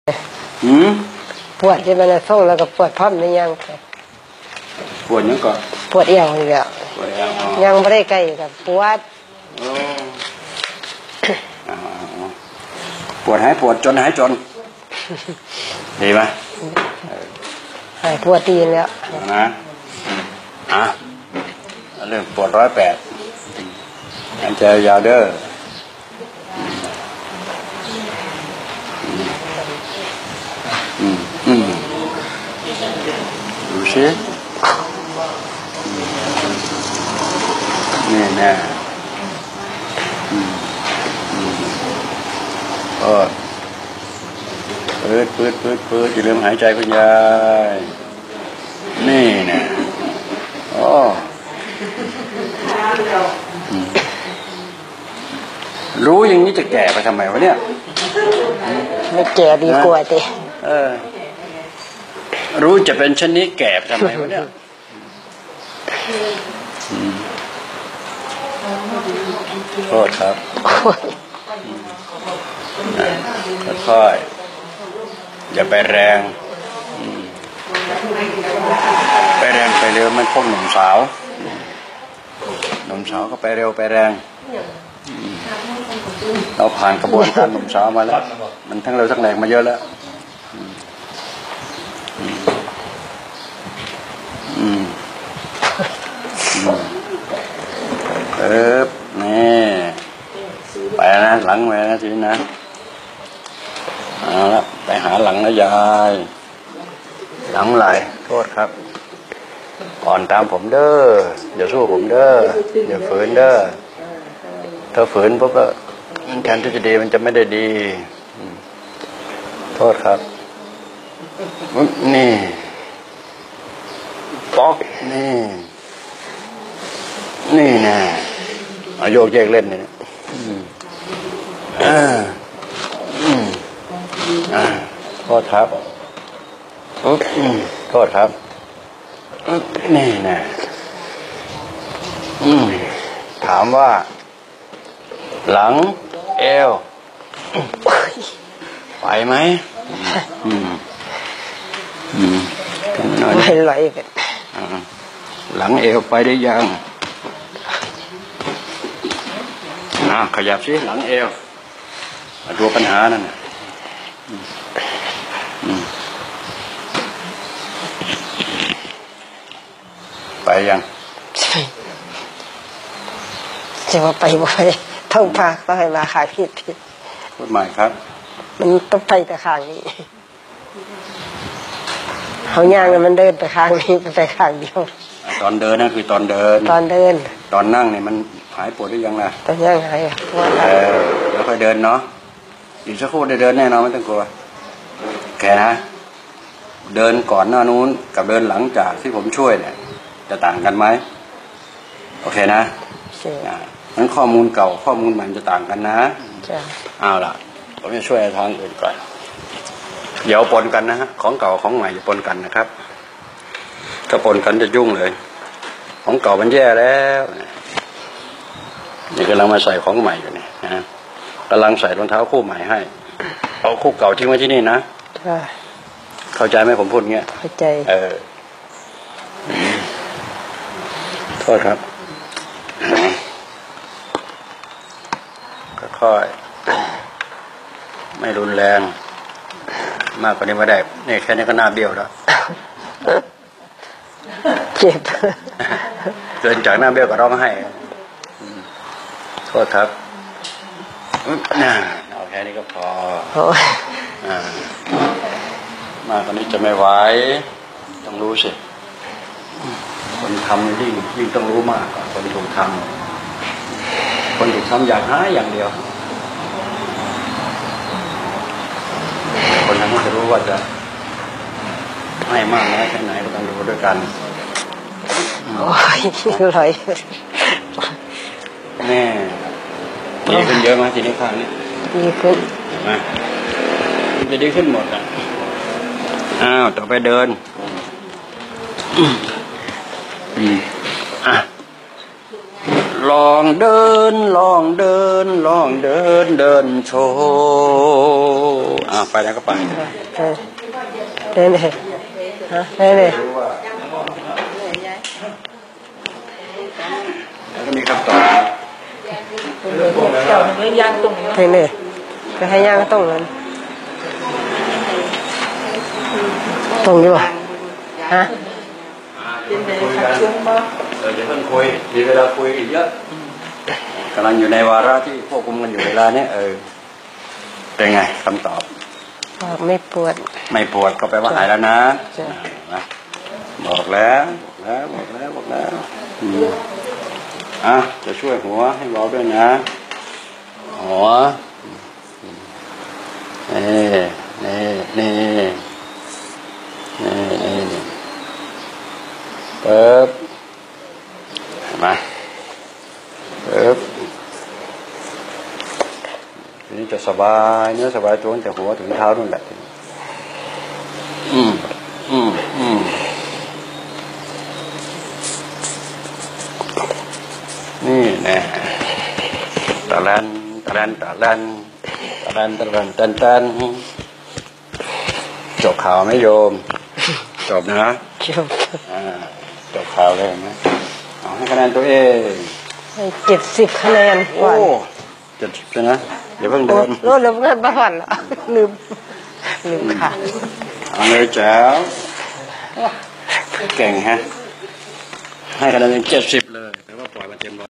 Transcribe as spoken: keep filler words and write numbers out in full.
หืมปวดที่มันจะส่งแล้วก็ปวดพร้อมในยังปวดยังก่อนปวดเอวอีกแล้วปวดเอวยังไม่ได้ใกล้กับปวดปวดหายปวดจนหายจนดีไหมหายปวดตีนแล้วนะอ่ะเรื่องปวดร้อยแปดอันเจอยาวเด้ออืมอืมดูสินี่แน่อืมอืมเออปืดปืดปืดปืดอย่าลืมหายใจคุณยายนี่แน่อ๋อรู้อย่างนี้จะแก่ไปทำไมวะเนี่ยไม่แก่ดีกว่าติเออรู้จะเป็นชนิดแก่ไปทำไมวะเนี่ยโทษครับค่อยๆอย่าไปแรงไปแรงไปเร็วมันพวกหนุ่มสาวหนุ่มสาวก็ไปเร็วไปแรงเราผ่านกระบวนการหนุ่มสาวมาแล้วมันทั้งเร็วทั้งแรงมาเยอะแล้วอืมเออนี่ไปนะหลังไปนะทีนะเอาละไปหาหลังนะยายหลังไหลโทษครับอ่อนตามผมเด้ออย่าสู้ผมเด้ออย่าฝืนเด้อถ้าฝืนปุ๊บก็แทนที่จะดีมันจะไม่ได้ดีโทษครับนี่ป๊อกนี่นี่นะเอาโยกแยกเล่นนี่อ่าอืมอ่าโทษครับอืมโทษครับนี่นะอืมถามว่าหลังเอวไหวไหมอืมอืมไม่ไหวกันหลังเอวไปได้ยังอ่าขยับสิหลังเอวมาดูปัญหานั่นน่ะไปยังจะว่าไปบ่ไปท่องพาต้องให้มาขายผิดผิดพูดใหม่ครับมันต้องไปแต่ข้างนี้เขาย่างมันเดินไปข้างนี้ไปข้างเดียวตอนเดินนั่นคือตอนเดินตอนเดินตอนนั่งเนี่ยมันหายปวดหรือยังล่ะตอนย่างหายเออแล้วค่อยเดินเนาะอีกสักครู่ได้เดินแน่นอนไม่ต้องกลัวแค่นะเดินก่อนหน้านู้นกับเดินหลังจากที่ผมช่วยเนี่ยจะต่างกันไหมโอเคนะงั้นข้อมูลเก่าข้อมูลใหม่จะต่างกันนะเอาล่ะผมจะช่วยทางอื่นก่อนเดี๋ยวปนกันนะฮะของเก่าของใหม่จะปนกันนะครับถ้าปนกันจะยุ่งเลยของเก่ามันแย่แล้วนี่กำลังมาใส่ของใหม่อยู่นี่นะกำลังใส่รองเท้าคู่ใหม่ให้เอาคู่เก่าทิ้งไว้ที่นี่นะเข้าใจไหมผมพูดเงี้ยเข้าใจเออโทษครับค่อยๆไม่รุนแรงมากกว่านี้ไม่ได้นี่แค่นี้ก็น่าเบี้ยวแล้วเจ็บเกินจากหน้าเบี้ยวก็ร้องไห้โทษครับเอาแค่นี้ก็พอมากกว่านี้จะไม่ไหวต้องรู้สิคนทำยิ่งยิ่งต้องรู้มากกว่าคนถูกทำคนถูกทำอยากหาอย่างเดียวคนนั้นจะรู้ว่าจะให้มากน้อยแค่ไหนก็ต้องรู้ด้วยกันโอ้ยอร่อยแน่ดีขึ้นเยอะไหมทีนี้ข้างนี้ดีขึ้นมาจะดีขึ้นหมดอ่ะอ้าวต่อไปเดินอืมอ่ะลองเดินลองเดินลองเดินเดินโชว์อ่ะไปแล้วก็ไปเดินเลยฮะเดินเลยแล้วก็มีคำตอบเจ้าเรื่องย่างตรงนี้เดินเลยจะให้ย่างตรงนั้นตรงอยู่ฮะเป็นไปขัดช่วงบ่เออเดี๋ยวเพิ่งคุยมีเวลาคุยอีกเยอะกำลังอยู่ในวาระที่ควบคุมกันอยู่เวลาเนี้ยเออเป็นไงคำตอบบอกไม่ปวดไม่ปวดก็แปลว่าหายแล้วนะบอกแล้วบอกแล้วบอกแล้วบอกแล้วอ่ะจะช่วยหัวให้เบาด้วยนะหัวนี่นี่นี่นี่นี่เปิบมาเปิบทีนี้จะสบายเนื้อสบายตัวตั้งแต่หัวถึงเท้านู่นแหละอืมอืมอืมนี่แน่ตะลันตะลันตะลันตะลันตะลันตันตันจบข่าวไหมโยมจบนะจบอ่าจบข่าวเลยไหมเอาให้คะแนนตัวเองให้เจ็ดสิบคะแนนก่อนโอ้เจ็ดสิบนะเดี๋ยวเพิ่งเดินรถเริ่มเกินบ้านแล้วลืมลืมค่ะเอาเลยแจ๋วเก่งฮะให้คะแนนเจ็ดสิบเลยแปลว่าปล่อยมาเต็มร้อย